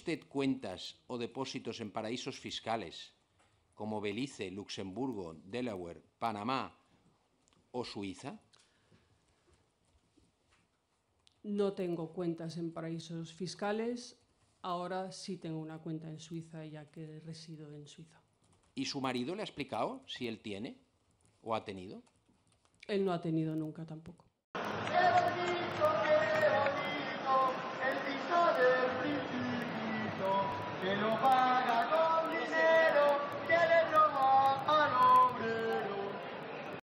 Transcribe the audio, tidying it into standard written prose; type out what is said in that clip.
usted cuentas o depósitos en paraísos fiscales como Belice, Luxemburgo, Delaware, Panamá o Suiza? No tengo cuentas en paraísos fiscales. Ahora sí tengo una cuenta en Suiza, ya que resido en Suiza. ¿Y su marido le ha explicado si él tiene o ha tenido? Él no ha tenido nunca tampoco. ¡Qué bonito! El piso del Principito, que lo va